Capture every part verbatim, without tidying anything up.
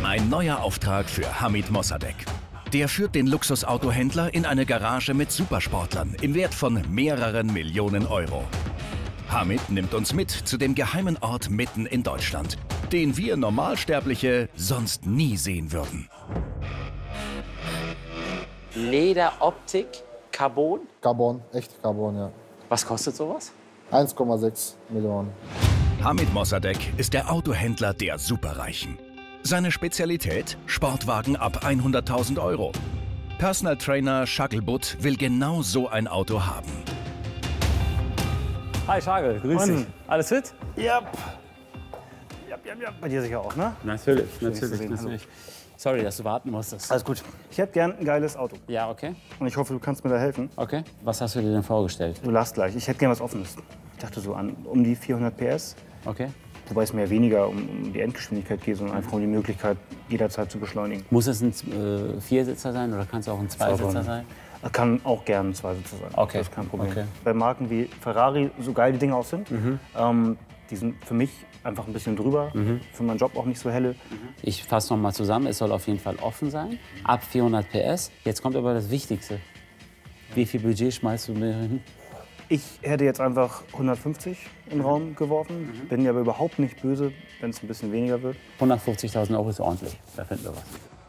Ein neuer Auftrag für Hamid Mossadegh. Der führt den Luxusautohändler in eine Garage mit Supersportlern im Wert von mehreren Millionen Euro. Hamid nimmt uns mit zu dem geheimen Ort mitten in Deutschland, den wir Normalsterbliche sonst nie sehen würden. Lederoptik, Carbon? Carbon, echt Carbon, ja. Was kostet sowas? eins Komma sechs Millionen. Hamid Mossadegh ist der Autohändler der Superreichen. Seine Spezialität? Sportwagen ab hunderttausend Euro. Personal Trainer Shagelbutt will genau so ein Auto haben. Hi Schagel, grüß dich. Alles fit? Ja. Ja, ja, ja. Bei dir sicher auch, ne? Natürlich, Schön, dich zu natürlich, sehen. natürlich. Sorry, dass du warten musstest. Alles gut. Ich hätte gern ein geiles Auto. Ja, okay. Und ich hoffe, du kannst mir da helfen. Okay. Was hast du dir denn vorgestellt? Du lachst gleich. Ich hätte gern was Offenes. Ich dachte so an um die vierhundert P S. Okay. Wobei es mir weniger um, um die Endgeschwindigkeit geht, sondern einfach um die Möglichkeit, jederzeit zu beschleunigen. Muss es ein äh, Viersitzer sein oder kann es auch ein Zweisitzer sein? Das kann auch gerne ein Zweisitzer sein. Okay. Das ist kein Problem. Okay. Bei Marken wie Ferrari, so geil die Dinge auch sind, Mhm. ähm, die sind für mich einfach ein bisschen drüber. Mhm. Für meinen Job auch nicht so helle. Ich fasse noch mal zusammen. Es soll auf jeden Fall offen sein. Ab vierhundert P S. Jetzt kommt aber das Wichtigste. Wie viel Budget schmeißt du mir hin? Ich hätte jetzt einfach hundertfünfzig in den Raum geworfen. Mhm. Bin ja aber überhaupt nicht böse, wenn es ein bisschen weniger wird. hundertfünfzigtausend Euro ist ordentlich. Da finden wir was.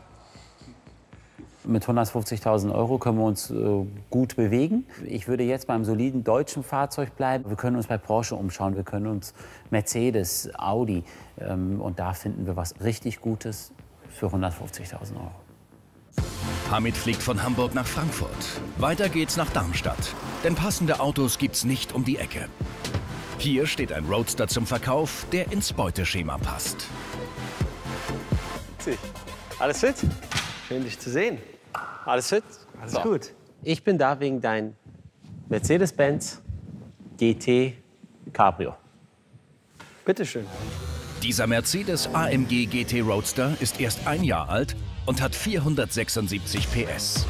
Mit hundertfünfzigtausend Euro können wir uns äh, gut bewegen. Ich würde jetzt beim soliden deutschen Fahrzeug bleiben. Wir können uns bei Porsche umschauen, wir können uns Mercedes, Audi. Ähm, und da finden wir was richtig Gutes für hundertfünfzigtausend Euro. Hamid fliegt von Hamburg nach Frankfurt. Weiter geht's nach Darmstadt. Denn passende Autos gibt's nicht um die Ecke. Hier steht ein Roadster zum Verkauf, der ins Beuteschema passt. Alles fit? Schön, dich zu sehen. Alles fit? Alles So. gut. Ich bin da wegen dein Mercedes-Benz G T Cabrio. Bitteschön. Dieser Mercedes A M G G T Roadster ist erst ein Jahr alt und hat vierhundertsechsundsiebzig P S.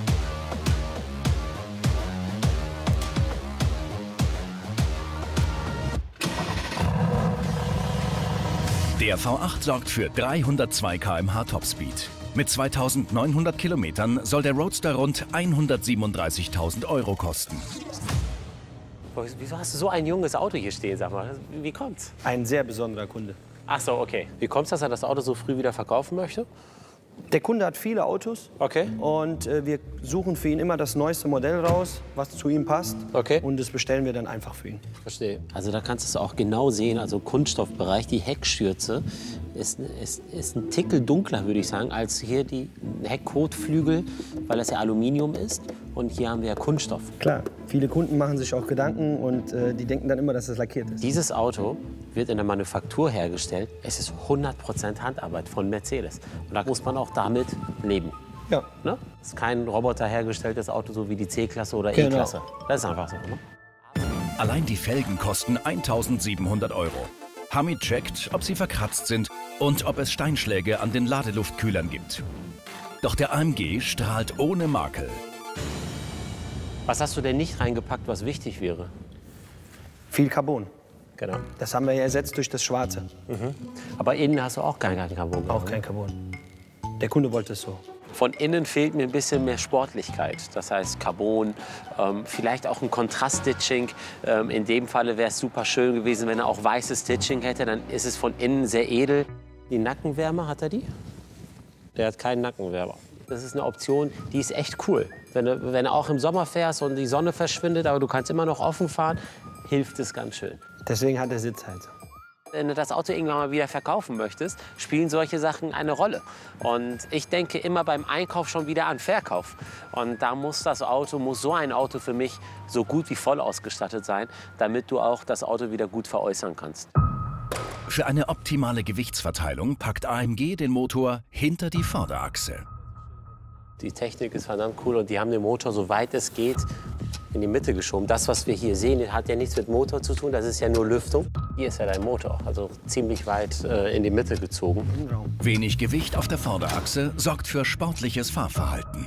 Der V acht sorgt für dreihundertzwei Kilometer pro Stunde Topspeed. Mit zweitausendneunhundert Kilometern soll der Roadster rund hundertsiebenunddreißigtausend Euro kosten. Wieso hast du so ein junges Auto hier stehen, sag mal? Wie kommt's? Ein sehr besonderer Kunde. Ach so, okay. Wie kommt's, dass er das Auto so früh wieder verkaufen möchte? Der Kunde hat viele Autos. Okay. Und äh, wir suchen für ihn immer das neueste Modell raus, was zu ihm passt. Okay. Und das bestellen wir dann einfach für ihn. Verstehe. Also da kannst du es auch genau sehen, also Kunststoffbereich, die Heckschürze ist, ist, ist ein Tickel dunkler, würde ich sagen, als hier die Heckkotflügel, weil das ja Aluminium ist. Und hier haben wir ja Kunststoff. Klar, viele Kunden machen sich auch Gedanken und äh, die denken dann immer, dass es lackiert ist. Dieses Auto wird in der Manufaktur hergestellt. Es ist hundert Prozent Handarbeit von Mercedes. Und da muss man auch damit leben. Ja. Ne? Es ist kein Roboter hergestelltes Auto, so wie die C-Klasse oder Genau. E-Klasse. Das ist einfach so. Ne? Allein die Felgen kosten eintausendsiebenhundert Euro. Hamid checkt, ob sie verkratzt sind und ob es Steinschläge an den Ladeluftkühlern gibt. Doch der A M G strahlt ohne Makel. Was hast du denn nicht reingepackt, was wichtig wäre? Viel Carbon. Genau. Das haben wir ja ersetzt durch das Schwarze. Mhm. Aber innen hast du auch kein, kein Carbon. Auch kein Carbon. Der Kunde wollte es so. Von innen fehlt mir ein bisschen mehr Sportlichkeit. Das heißt Carbon, ähm, vielleicht auch ein Kontrast-Stitching. Ähm, in dem Falle wäre es super schön gewesen, wenn er auch weißes Stitching hätte. Dann ist es von innen sehr edel. Die Nackenwärmer, hat er die? Der hat keinen Nackenwärmer. Das ist eine Option, die ist echt cool. Wenn du, wenn du auch im Sommer fährst und die Sonne verschwindet, aber du kannst immer noch offen fahren, hilft es ganz schön. Deswegen hat er Sitzheizung. Wenn du das Auto irgendwann mal wieder verkaufen möchtest, spielen solche Sachen eine Rolle. Und ich denke immer beim Einkauf schon wieder an Verkauf. Und da muss das Auto, muss so ein Auto für mich so gut wie voll ausgestattet sein, damit du auch das Auto wieder gut veräußern kannst. Für eine optimale Gewichtsverteilung packt A M G den Motor hinter die Vorderachse. Die Technik ist verdammt cool und die haben den Motor, so weit es geht, in die Mitte geschoben. Das, was wir hier sehen, hat ja nichts mit Motor zu tun, das ist ja nur Lüftung. Hier ist ja dein Motor, also ziemlich weit äh, in die Mitte gezogen. Wenig Gewicht auf der Vorderachse sorgt für sportliches Fahrverhalten.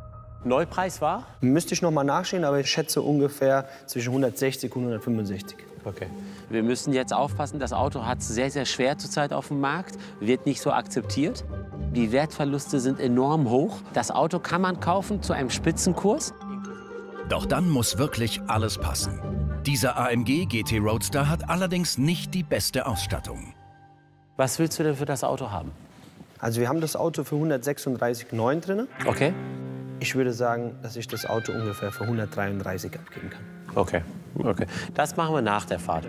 Neupreis war? Müsste ich noch mal nachschauen, aber ich schätze ungefähr zwischen hundertsechzig und hundertfünfundsechzig. Okay. Wir müssen jetzt aufpassen, das Auto hat es sehr, sehr schwer zurzeit auf dem Markt, wird nicht so akzeptiert. Die Wertverluste sind enorm hoch. Das Auto kann man kaufen zu einem Spitzenkurs. Doch dann muss wirklich alles passen. Dieser A M G G T Roadster hat allerdings nicht die beste Ausstattung. Was willst du denn für das Auto haben? Also wir haben das Auto für hundertsechsunddreißig Komma neun drin. Okay. Ich würde sagen, dass ich das Auto ungefähr für hundertdreiunddreißig abgeben kann. Okay, okay. Das machen wir nach der Fahrt.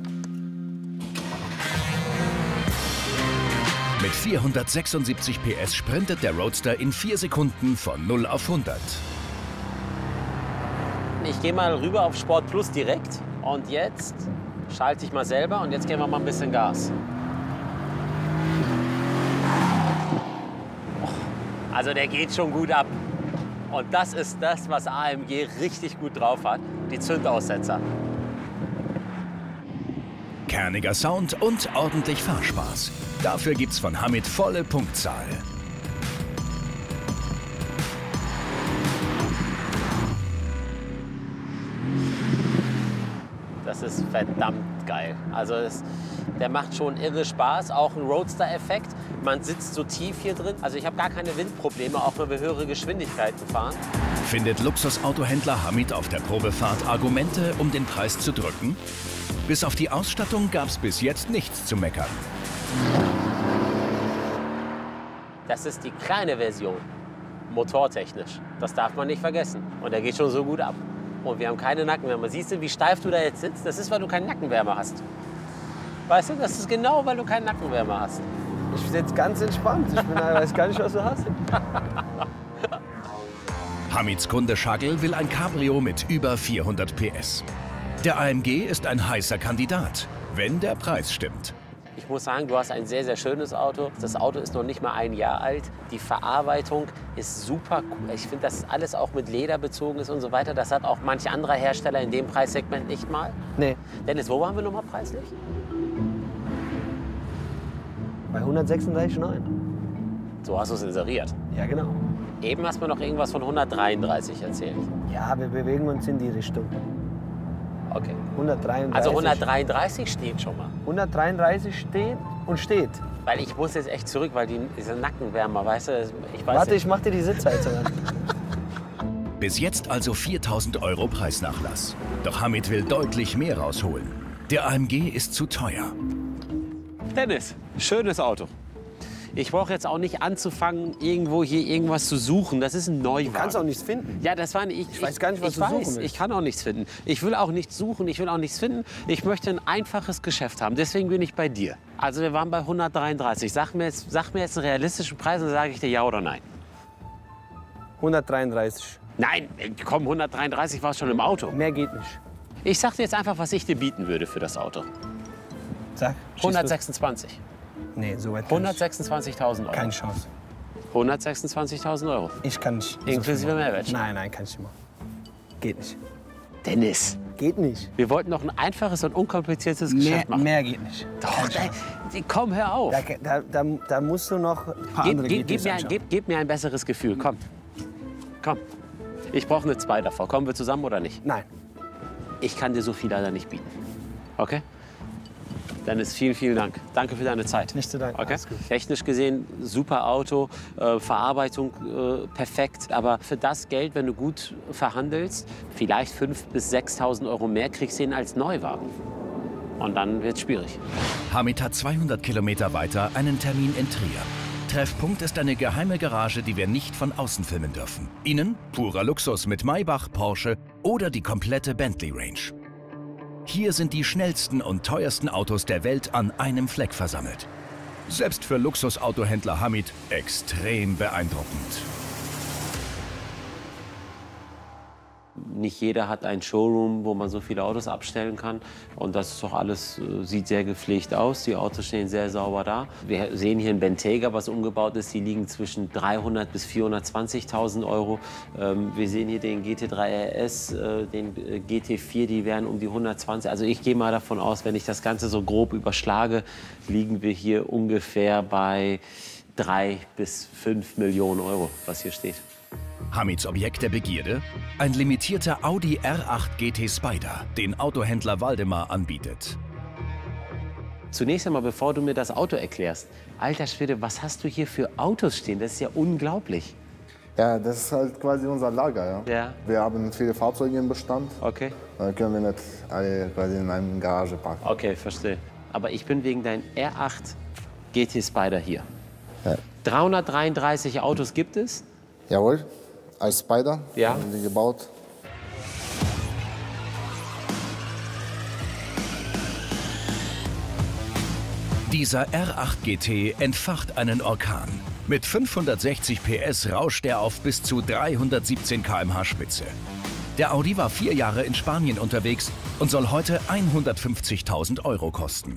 Mit vierhundertsechsundsiebzig P S sprintet der Roadster in vier Sekunden von null auf hundert. Ich gehe mal rüber auf Sport Plus direkt. Und jetzt schalte ich mal selber und jetzt geben wir mal ein bisschen Gas. Also der geht schon gut ab. Und das ist das, was A M G richtig gut drauf hat, die Zündaussetzer. Kerniger Sound und ordentlich Fahrspaß. Dafür gibt's von Hamit volle Punktzahl. Das ist verdammt geil. Also es, der macht schon irre Spaß, auch ein Roadster-Effekt. Man sitzt so tief hier drin. Also ich habe gar keine Windprobleme, auch wenn wir höhere Geschwindigkeiten fahren. Findet Luxusautohändler Hamit auf der Probefahrt Argumente, um den Preis zu drücken? Bis auf die Ausstattung gab's bis jetzt nichts zu meckern. Das ist die kleine Version, motortechnisch. Das darf man nicht vergessen. Und der geht schon so gut ab. Und wir haben keine Nackenwärme. Siehst du, wie steif du da jetzt sitzt? Das ist, weil du keine Nackenwärme hast. Weißt du, das ist genau, weil du keine Nackenwärme hast. Ich sitze ganz entspannt. Ich bin, weiß gar nicht, was du hast. Hamits Kunde Schagel will ein Cabrio mit über vierhundert P S. Der A M G ist ein heißer Kandidat, wenn der Preis stimmt. Ich muss sagen, du hast ein sehr, sehr schönes Auto. Das Auto ist noch nicht mal ein Jahr alt. Die Verarbeitung ist super cool. Ich finde, dass alles auch mit Leder bezogen ist und so weiter. Das hat auch manch anderer Hersteller in dem Preissegment nicht mal. Nee. Dennis, wo waren wir noch mal preislich? Bei hundertsechsunddreißig Komma neun. So hast du es inseriert. Ja, genau. Eben hast du mir noch irgendwas von hundertdreiunddreißig erzählt. Ja, wir bewegen uns in die Richtung. Okay. hundertdreiunddreißig. Also hundertdreiunddreißig steht schon mal. hundertdreiunddreißig steht und steht. Weil ich muss jetzt echt zurück, weil die, diese Nackenwärmer, weißt du, ich weiß Warte, nicht. ich mach dir die Sitzheizung an. Bis jetzt also viertausend Euro Preisnachlass. Doch Hamit will deutlich mehr rausholen. Der A M G ist zu teuer. Dennis, schönes Auto. Ich brauche jetzt auch nicht anzufangen, irgendwo hier irgendwas zu suchen. Das ist ein Neuwagen. Du kannst auch nichts finden. Ja, das war nicht. Ich, Ich weiß gar nicht, was ich du weiß, suchen willst. Ich kann auch nichts finden. Ich will auch nichts suchen, ich will auch nichts finden. Ich möchte ein einfaches Geschäft haben. Deswegen bin ich bei dir. Also wir waren bei hundertdreiunddreißig. Sag mir jetzt, sag mir jetzt einen realistischen Preis und dann sage ich dir ja oder nein. hundertdreiunddreißig. Nein, komm, hundertdreiunddreißig war es schon im Auto. Mehr geht nicht. Ich sag dir jetzt einfach, was ich dir bieten würde für das Auto. Sag. schieß hundertsechsundzwanzig. los. Nee, so weit kann ich. hundertsechsundzwanzigtausend Euro. Keine Chance. hundertsechsundzwanzigtausend Euro. Ich kann nicht. so Inklusive viel machen. Mehrwertsteuer. Nein, nein, kann ich nicht machen. Geht nicht. Dennis, Geht nicht. wir wollten noch ein einfaches und unkompliziertes Mehr, Geschäft machen. mehr geht nicht. Doch, Keine da, Chance. komm, hör auf. Da, da, da, da musst du noch ein paar Gib, andere gib, G gib, Ts mir ein, anschauen. gib, gib mir ein besseres Gefühl, komm. Komm. Ich brauche eine zwei davor. Kommen wir zusammen oder nicht? Nein. Ich kann dir so viel leider nicht bieten. Okay? Dennis, vielen, vielen Dank. Danke für deine Zeit. Nicht zu danken. Okay? Alles gut. Technisch gesehen, super Auto, äh, Verarbeitung äh, perfekt. Aber für das Geld, wenn du gut verhandelst, vielleicht fünftausend bis sechstausend Euro mehr kriegst du ihn als Neuwagen. Und dann wird es schwierig. Hamit hat zweihundert Kilometer weiter einen Termin in Trier. Treffpunkt ist eine geheime Garage, die wir nicht von außen filmen dürfen. Innen purer Luxus mit Maybach, Porsche oder die komplette Bentley Range. Hier sind die schnellsten und teuersten Autos der Welt an einem Fleck versammelt. Selbst für Luxusautohändler Hamit extrem beeindruckend. Nicht jeder hat einen Showroom, wo man so viele Autos abstellen kann. Und das ist doch alles, äh, sieht sehr gepflegt aus. Die Autos stehen sehr sauber da. Wir sehen hier ein Bentayga, was umgebaut ist. Die liegen zwischen dreihundert bis vierhundertzwanzigtausend Euro. Ähm, wir sehen hier den G T drei R S, äh, den äh, G T vier, die wären um die hundertzwanzig. Also ich gehe mal davon aus, wenn ich das Ganze so grob überschlage, liegen wir hier ungefähr bei drei bis fünf Millionen Euro, was hier steht. Hamids Objekt der Begierde? Ein limitierter Audi R acht G T Spider, den Autohändler Waldemar anbietet. Zunächst einmal, bevor du mir das Auto erklärst. Alter Schwede, was hast du hier für Autos stehen? Das ist ja unglaublich. Ja, das ist halt quasi unser Lager. Ja. Ja. Wir haben viele Fahrzeuge im Bestand. Okay. Da können wir nicht alle quasi in einer Garage parken. Okay, verstehe. Aber ich bin wegen deinem R acht G T Spider hier. Ja. dreihundertdreiunddreißig Autos gibt es. Jawohl, als Spider Ja. haben die gebaut. Dieser R acht G T entfacht einen Orkan. Mit fünfhundertsechzig P S rauscht er auf bis zu dreihundertsiebzehn Kilometer pro Stunde Spitze. Der Audi war vier Jahre in Spanien unterwegs und soll heute hundertfünfzigtausend Euro kosten.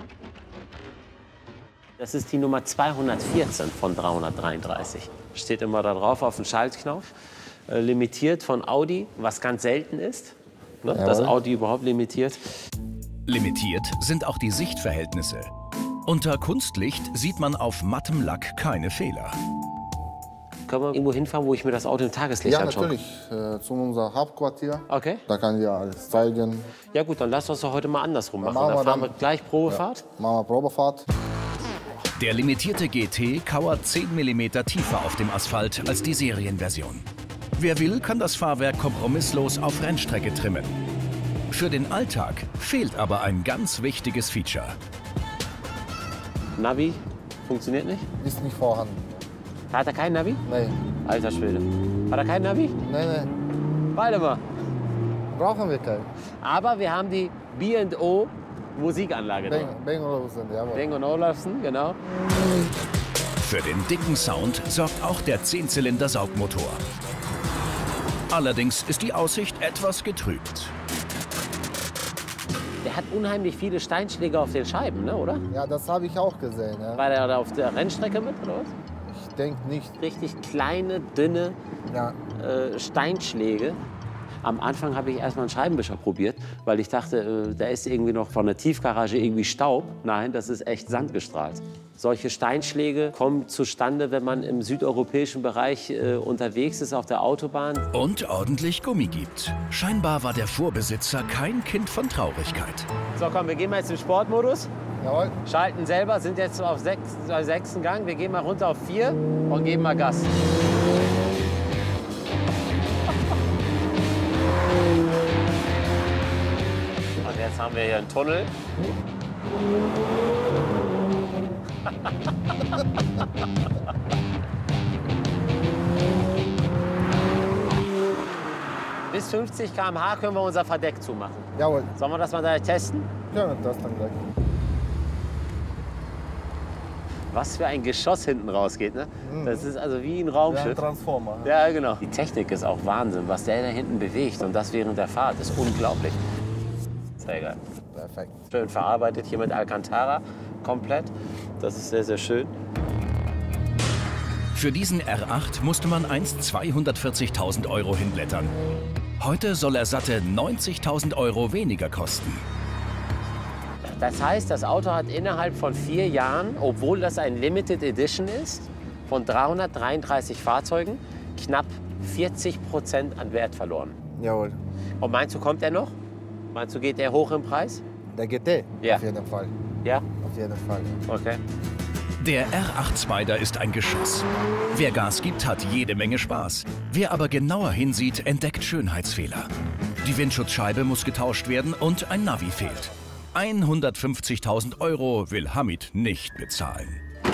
Das ist die Nummer zweihundertvierzehn von dreihundertdreiunddreißig. Steht immer da drauf auf dem Schaltknopf. Äh, limitiert von Audi, was ganz selten ist. Ne? Dass Audi überhaupt limitiert. Limitiert sind auch die Sichtverhältnisse. Unter Kunstlicht sieht man auf mattem Lack keine Fehler. Können wir irgendwo hinfahren, wo ich mir das Auto im Tageslicht Ja, anschaue? natürlich, äh, zu unserem Hauptquartier. Okay. Da kann ich dir alles zeigen. Ja gut, dann lass uns doch heute mal andersrum machen. machen Dann wir fahren dann- wir gleich Probefahrt. Ja. Machen wir Probefahrt. Der limitierte G T kauert zehn Millimeter tiefer auf dem Asphalt als die Serienversion. Wer will, kann das Fahrwerk kompromisslos auf Rennstrecke trimmen. Für den Alltag fehlt aber ein ganz wichtiges Feature. Navi funktioniert nicht? Ist nicht vorhanden. Hat er kein Navi? Nee, Alter Schwede. Hat er kein Navi? nee, nee. Waldemar. Brauchen wir keinen. Aber wir haben die B und O Musikanlage Bang, drin. Bang Olufsen, jawohl. Bang und Olufsen, genau. Für den dicken Sound sorgt auch der Zehnzylinder-Saugmotor. Allerdings ist die Aussicht etwas getrübt. Der hat unheimlich viele Steinschläge auf den Scheiben, ne, oder? Ja, das habe ich auch gesehen. Ja. War der da auf der Rennstrecke mit, oder was? Ich denke nicht. Richtig kleine, dünne Ja. äh, Steinschläge. Am Anfang habe ich erstmal einen Scheibenwischer probiert, weil ich dachte, äh, da ist irgendwie noch von der Tiefgarage irgendwie Staub. Nein, das ist echt sandgestrahlt. Solche Steinschläge kommen zustande, wenn man im südeuropäischen Bereich äh, unterwegs ist auf der Autobahn. Und ordentlich Gummi gibt. Scheinbar war der Vorbesitzer kein Kind von Traurigkeit. So, komm, wir gehen mal jetzt im Sportmodus. Jawohl. Schalten selber, sind jetzt auf sechs, äh, sechsten Gang. Wir gehen mal runter auf vier und geben mal Gas. Und jetzt haben wir hier einen Tunnel. Bis fünfzig Kilometer pro Stunde können wir unser Verdeck zumachen. Jawohl. Sollen wir das mal gleich testen? Können wir das dann gleich. Was für ein Geschoss hinten rausgeht, ne? Das ist also wie ein Raumschiff. Transformer. Ja, genau. Die Technik ist auch Wahnsinn, was der da hinten bewegt. Und das während der Fahrt ist unglaublich. Sehr geil. Perfekt. Schön verarbeitet hier mit Alcantara komplett. Das ist sehr, sehr schön. Für diesen R acht musste man einst zweihundertvierzigtausend Euro hinblättern. Heute soll er satte neunzigtausend Euro weniger kosten. Das heißt, das Auto hat innerhalb von vier Jahren, obwohl das ein Limited Edition ist, von dreihundertdreiunddreißig Fahrzeugen knapp vierzig Prozent an Wert verloren. Jawohl. Und meinst du, kommt er noch? Meinst du, geht er hoch im Preis? Der G T? Ja. Auf jeden Fall. Ja? Auf jeden Fall. Okay. Der R acht Spider ist ein Geschoss. Wer Gas gibt, hat jede Menge Spaß. Wer aber genauer hinsieht, entdeckt Schönheitsfehler. Die Windschutzscheibe muss getauscht werden und ein Navi fehlt. hundertfünfzigtausend Euro will Hamid nicht bezahlen.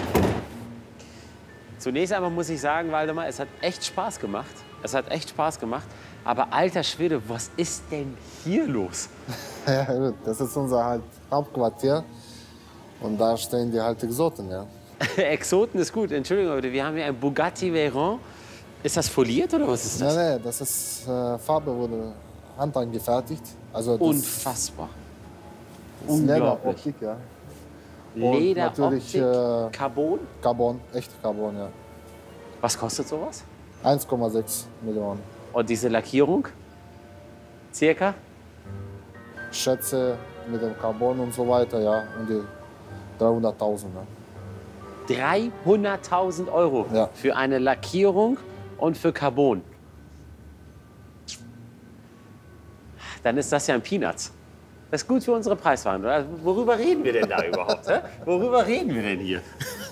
Zunächst einmal muss ich sagen, Waldemar, es hat echt Spaß gemacht. Es hat echt Spaß gemacht. Aber alter Schwede, was ist denn hier los? Ja, gut. Das ist unser halt Hauptquartier. Und da stehen die halt Exoten, ja. Exoten ist gut. Entschuldigung, Leute, wir haben hier ein Bugatti Veyron. Ist das foliert oder was ist das? Nein, nein, das ist äh, Farbe wurde handangefertigt. Also das Unfassbar. ist Unglaublich. Lederoptik, ja. Und Leder, natürlich, Optik, äh, Carbon. Carbon, echt Carbon, ja. Was kostet sowas? eins Komma sechs Millionen. Und diese Lackierung? Circa? Schätze mit dem Carbon und so weiter, ja. Und die dreihunderttausend. Ja. dreihunderttausend Euro Ja. für eine Lackierung und für Carbon, dann ist das ja ein Peanuts. Das ist gut für unsere Preisverhandlung. Also, worüber reden wir denn da überhaupt? Hä? Worüber reden wir denn hier?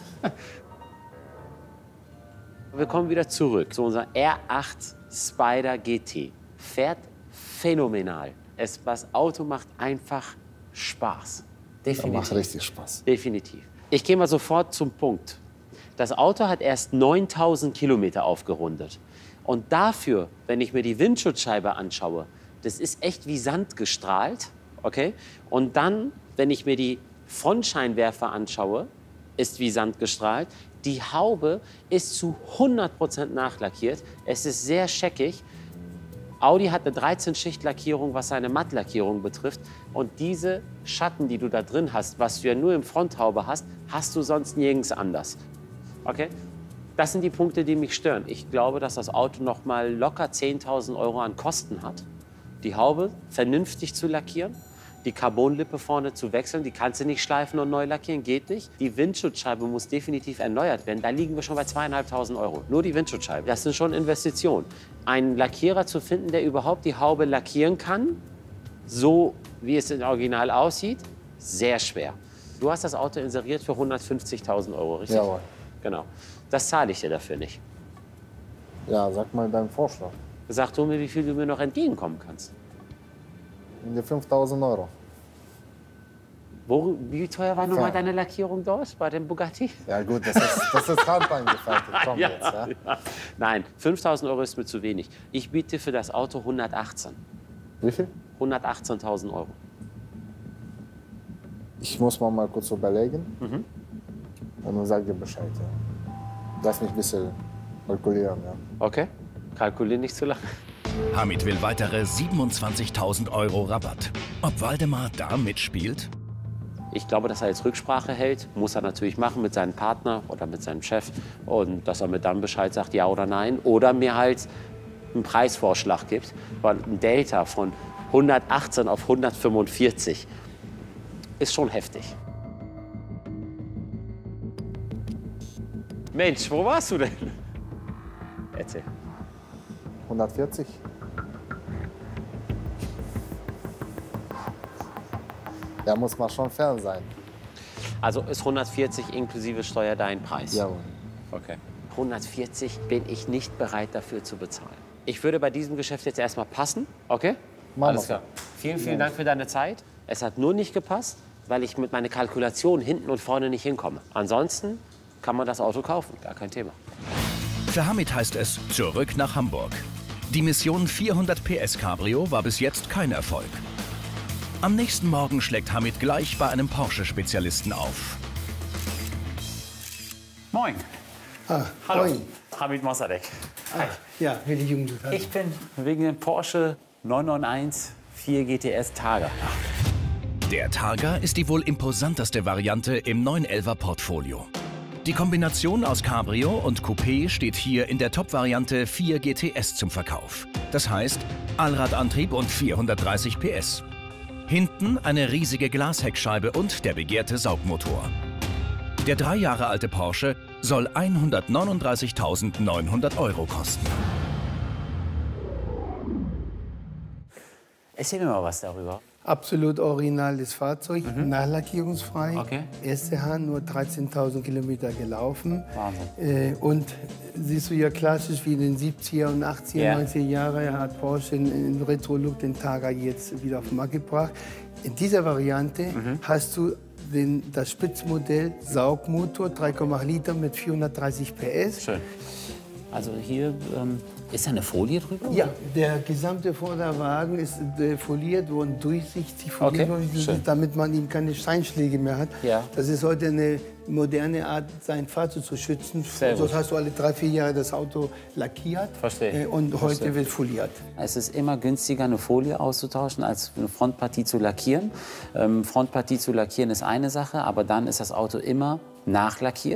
Wir kommen wieder zurück zu unserem R acht Spyder G T. Fährt phänomenal. Es, das Auto macht einfach Spaß. Definitiv. Das macht richtig Spaß. Definitiv. Ich gehe mal sofort zum Punkt. Das Auto hat erst neuntausend Kilometer aufgerundet. Und dafür, wenn ich mir die Windschutzscheibe anschaue, das ist echt wie Sand gestrahlt. Okay? Und dann, wenn ich mir die Frontscheinwerfer anschaue, ist wie Sand gestrahlt. Die Haube ist zu hundert Prozent nachlackiert. Es ist sehr scheckig. Audi hat eine dreizehn Schicht Lackierung, was seine Mattlackierung betrifft. Und diese Schatten, die du da drin hast, was du ja nur im Fronthaube hast, hast du sonst nirgends anders. Okay? Das sind die Punkte, die mich stören. Ich glaube, dass das Auto noch mal locker zehntausend Euro an Kosten hat. Die Haube vernünftig zu lackieren. Die Carbonlippe vorne zu wechseln, die kannst du nicht schleifen und neu lackieren, geht nicht. Die Windschutzscheibe muss definitiv erneuert werden. Da liegen wir schon bei zweieinhalbtausend Euro. Nur die Windschutzscheibe. Das sind schon Investitionen. Einen Lackierer zu finden, der überhaupt die Haube lackieren kann, so wie es im Original aussieht, sehr schwer. Du hast das Auto inseriert für hundertfünfzigtausend Euro, richtig? Jawohl. Genau. Das zahle ich dir dafür nicht. Ja, sag mal deinen Vorschlag. Sag du mir, wie viel du mir noch entgegenkommen kannst. In die fünftausend Euro. Wo, wie teuer war nochmal deine Lackierung dort bei dem Bugatti? Ja gut, das ist, das ist handangefertigt. Komm Ja, jetzt, ja? ja. Nein, fünftausend Euro ist mir zu wenig. Ich biete für das Auto hundertachtzehn. Wie viel? hundertachtzehntausend Euro. Ich muss mal, mal kurz überlegen. Mhm. Und dann sag dir Bescheid. Ja. Lass mich ein bisschen kalkulieren. Ja. Okay, kalkulier nicht zu lange. Hamid will weitere siebenundzwanzigtausend Euro Rabatt. Ob Waldemar da mitspielt? Ich glaube, dass er jetzt Rücksprache hält. Muss er natürlich machen mit seinem Partner oder mit seinem Chef. Und dass er mir dann Bescheid sagt, ja oder nein. Oder mir halt einen Preisvorschlag gibt. Weil ein Delta von hundertachtzehn auf hundertfünfundvierzig ist schon heftig. Mensch, wo warst du denn? Erzähl. hundertvierzig? Da muss man schon fern sein. Also ist hundertvierzig inklusive Steuer dein Preis? Jawohl. Okay. hundertvierzig bin ich nicht bereit dafür zu bezahlen. Ich würde bei diesem Geschäft jetzt erstmal passen, okay? Machen Alles wir. klar. Vielen, vielen Dank für deine Zeit. Es hat nur nicht gepasst, weil ich mit meiner Kalkulation hinten und vorne nicht hinkomme. Ansonsten kann man das Auto kaufen, gar kein Thema. Für Hamid heißt es zurück nach Hamburg. Die Mission vierhundert P S Cabrio war bis jetzt kein Erfolg. Am nächsten Morgen schlägt Hamid gleich bei einem Porsche-Spezialisten auf. Moin. Ah, Hallo. moin. Hamid Mossadegh. Ah, ja, Willi Jungdutt. Ich bin wegen dem Porsche neun neun eins vier G T S Targa. Der Targa ist die wohl imposanteste Variante im neun elfer Portfolio. Die Kombination aus Cabrio und Coupé steht hier in der Top-Variante vier G T S zum Verkauf. Das heißt Allradantrieb und vierhundertdreißig P S. Hinten eine riesige Glasheckscheibe und der begehrte Saugmotor. Der drei Jahre alte Porsche soll hundertneununddreißigtausendneunhundert Euro kosten. Erzähl mir mal was darüber. Absolut originales Fahrzeug, mhm. nachlackierungsfrei. Okay. Erste Hand, nur dreizehntausend Kilometer gelaufen. Wahnsinn. Äh, und siehst du ja klassisch wie in den siebziger und achtziger, Yeah. neunziger Jahren hat Porsche in Retro-Look den Targa jetzt wieder auf den Markt gebracht. In dieser Variante mhm. hast du den, das Spitzmodell Saugmotor, drei Komma acht Liter mit vierhundertdreißig P S. Schön. Also hier ähm, ist da eine Folie drüber? Ja, der gesamte Vorderwagen ist äh, foliert worden, durchsichtig foliert Okay, worden, schön. damit man ihm keine Steinschläge mehr hat. Ja. Das ist heute eine moderne Art, sein Fahrzeug zu schützen. Sehr Sonst gut. hast du alle drei, vier Jahre das Auto lackiert. Verstehe. Äh, und Verstehe. heute wird foliert. Es ist immer günstiger, eine Folie auszutauschen, als eine Frontpartie zu lackieren. Ähm, Frontpartie zu lackieren ist eine Sache, aber dann ist das Auto immer nachlackiert.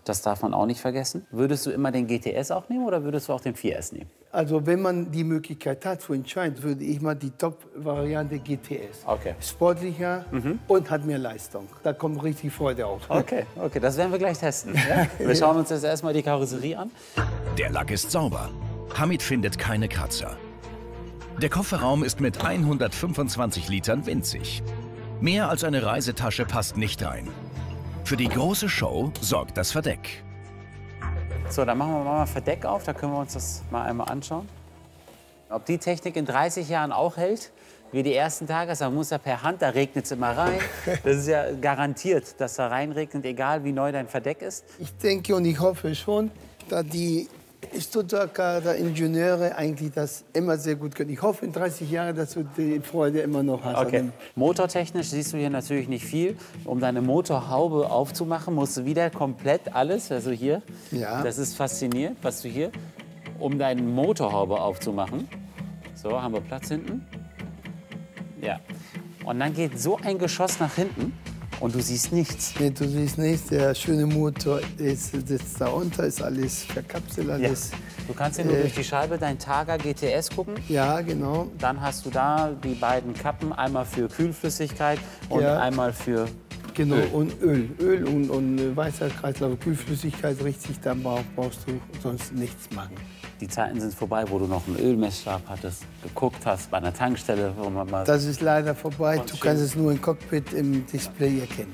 Das darf man auch nicht vergessen. Würdest du immer den G T S auch nehmen oder würdest du auch den vier S nehmen? Also wenn man die Möglichkeit hat zu entscheiden, würde ich mal die Top-Variante G T S. Okay. Sportlicher mhm. und hat mehr Leistung. Da kommt richtig Freude auf. Okay, okay, das werden wir gleich testen. Ja? Wir schauen uns jetzt erstmal die Karosserie an. Der Lack ist sauber. Hamid findet keine Kratzer. Der Kofferraum ist mit hundertfünfundzwanzig Litern winzig. Mehr als eine Reisetasche passt nicht rein. Für die große Show sorgt das Verdeck. So, dann machen wir mal Verdeck auf, da können wir uns das mal einmal anschauen. Ob die Technik in dreißig Jahren auch hält, wie die ersten Tage, man muss ja per Hand, da regnet es immer rein. Das ist ja garantiert, dass da reinregnet, egal wie neu dein Verdeck ist. Ich denke und ich hoffe schon, dass die Stuttgarter Ingenieure eigentlich das immer sehr gut können. Ich hoffe in dreißig Jahren, dass du die Freude immer noch hast. Okay. Motortechnisch siehst du hier natürlich nicht viel. Um deine Motorhaube aufzumachen, musst du wieder komplett alles, also hier, ja. Das ist faszinierend, was du hier, um deine Motorhaube aufzumachen. So, haben wir Platz hinten. Ja. Und dann geht so ein Geschoss nach hinten. Und du siehst nichts. Nee, du siehst nichts. Der schöne Motor ist, sitzt da unter, ist alles verkapselt. Alles. Ja. Du kannst ja nur äh, durch die Scheibe dein Targa G T S gucken. Ja, genau. Dann hast du da die beiden Kappen, einmal für Kühlflüssigkeit und ja. einmal für Genau, Öl. und Öl. Öl und, und weißer Kreislauf, Kühlflüssigkeit richtig, dann brauchst du sonst nichts machen. Die Zeiten sind vorbei, wo du noch einen Ölmessstab hattest, geguckt hast bei einer Tankstelle. Wo man mal das ist leider vorbei. Du kannst es nur im Cockpit im Display erkennen.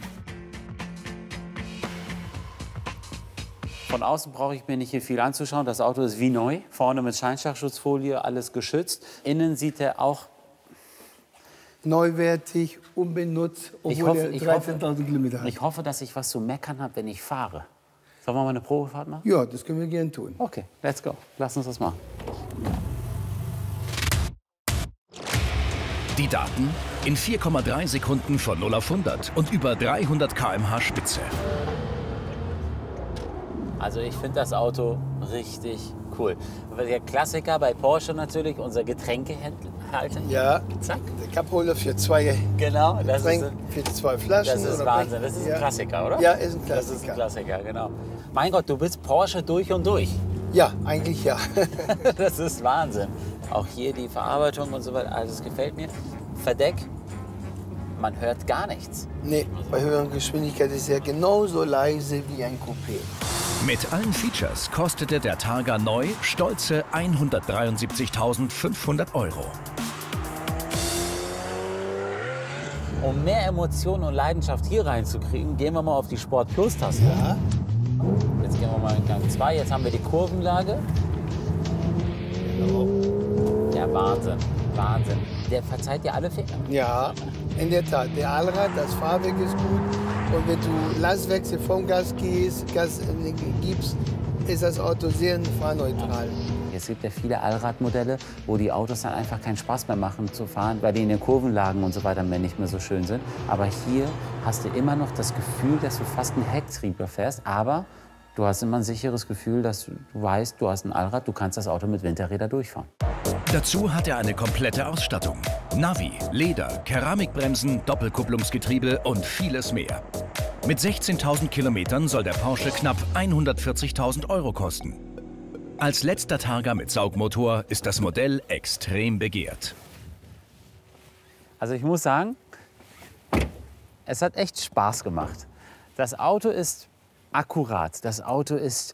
Von außen brauche ich mir nicht hier viel anzuschauen. Das Auto ist wie neu. Vorne mit Scheinschachschutzfolie, alles geschützt. Innen sieht er auch neuwertig, unbenutzt, obwohl er dreizehntausend Kilometer hat. Ich hoffe, dass ich was zu meckern habe, wenn ich fahre. Sollen wir mal eine Probefahrt machen? Ja, das können wir gerne tun. Okay, let's go. Lass uns das machen. Die Daten in vier Komma drei Sekunden von null auf hundert und über dreihundert Kilometer pro Stunde Spitze. Also ich finde das Auto richtig cool. Der Klassiker bei Porsche natürlich, unser Getränkehälter. Ja, zack. Der Cupholder für zwei genau, das Getränk, ist, für zwei Flaschen. Das ist oder Wahnsinn, das ist ja. ein Klassiker, oder? Ja, ist ein Klassiker. Das ist ein Klassiker, genau. Mein Gott, du bist Porsche durch und durch. Ja, eigentlich ja. Das ist Wahnsinn. Auch hier die Verarbeitung und so weiter, also das gefällt mir. Verdeck, man hört gar nichts. Nee, bei höherer Geschwindigkeit ist er genauso leise wie ein Coupé. Mit allen Features kostete der Targa neu stolze hundertdreiundsiebzigtausendfünfhundert Euro. Um mehr Emotionen und Leidenschaft hier reinzukriegen, gehen wir mal auf die Sport Plus Taste. Ja. Jetzt gehen wir mal in Gang zwei. Jetzt haben wir die Kurvenlage. Ja, Wahnsinn, Wahnsinn. Der verzeiht dir alle Fehler. Ja, in der Tat. Der Allrad, das Fahrwerk ist gut. Und wenn du Lastwechsel vom Gas gehst, Gas gibst, ist das Auto sehr fahrneutral. Es gibt ja viele Allradmodelle, wo die Autos dann einfach keinen Spaß mehr machen zu fahren, weil die in den Kurvenlagen und so weiter mehr nicht mehr so schön sind. Aber hier hast du immer noch das Gefühl, dass du fast einen Hecktrieber fährst, aber du hast immer ein sicheres Gefühl, dass du weißt, du hast ein Allrad, du kannst das Auto mit Winterräder durchfahren. Dazu hat er eine komplette Ausstattung. Navi, Leder, Keramikbremsen, Doppelkupplungsgetriebe und vieles mehr. Mit sechzehntausend Kilometern soll der Porsche knapp hundertvierzigtausend Euro kosten. Als letzter Targa mit Saugmotor ist das Modell extrem begehrt. Also ich muss sagen, es hat echt Spaß gemacht. Das Auto ist akkurat, das Auto ist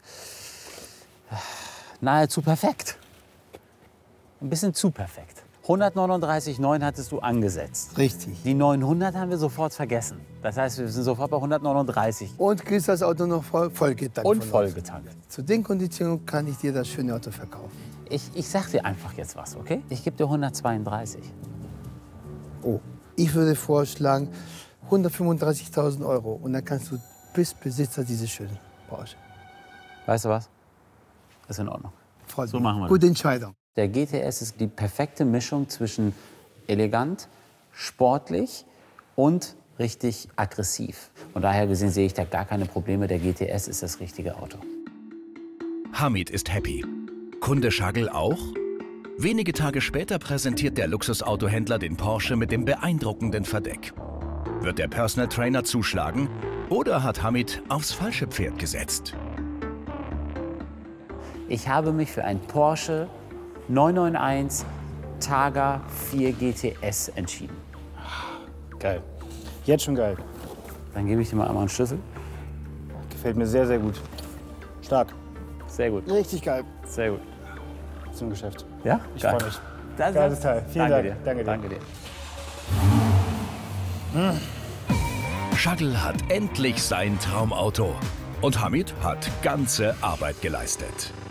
nahezu perfekt. Ein bisschen zu perfekt. hundertneununddreißig Komma neun hattest du angesetzt. Richtig. Die neunhundert haben wir sofort vergessen. Das heißt, wir sind sofort bei hundertneununddreißig. Und kriegst das Auto noch voll, vollgetankt. Und vollgetankt. Zu den Konditionen kann ich dir das schöne Auto verkaufen. Ich, ich sag dir einfach jetzt was, okay? Ich gebe dir hundertzweiunddreißig. Oh, ich würde vorschlagen hundertfünfunddreißigtausend Euro. Und dann kannst du bis Besitzer dieses schönen Porsche. Weißt du was? Ist in Ordnung. Freut so mich. machen wir Gute Entscheidung. Der G T S ist die perfekte Mischung zwischen elegant, sportlich und richtig aggressiv. Und daher gesehen sehe ich da gar keine Probleme. Der G T S ist das richtige Auto. Hamid ist happy. Kunde Schagel auch? Wenige Tage später präsentiert der Luxusautohändler den Porsche mit dem beeindruckenden Verdeck. Wird der Personal Trainer zuschlagen oder hat Hamid aufs falsche Pferd gesetzt? Ich habe mich für einen Porsche neunhunderteinundneunzig Targa vier G T S entschieden. Geil. Jetzt schon geil. Dann gebe ich dir mal einmal einen Schlüssel. Gefällt mir sehr, sehr gut. Stark. Sehr gut. Richtig geil. Sehr gut. Zum Geschäft. Ja? Ich Geil. freue mich. Das Geiles Teil. Vielen Danke Dank. dir. Danke dir. Danke dir. Shuggle hat endlich sein Traumauto. Und Hamid hat ganze Arbeit geleistet.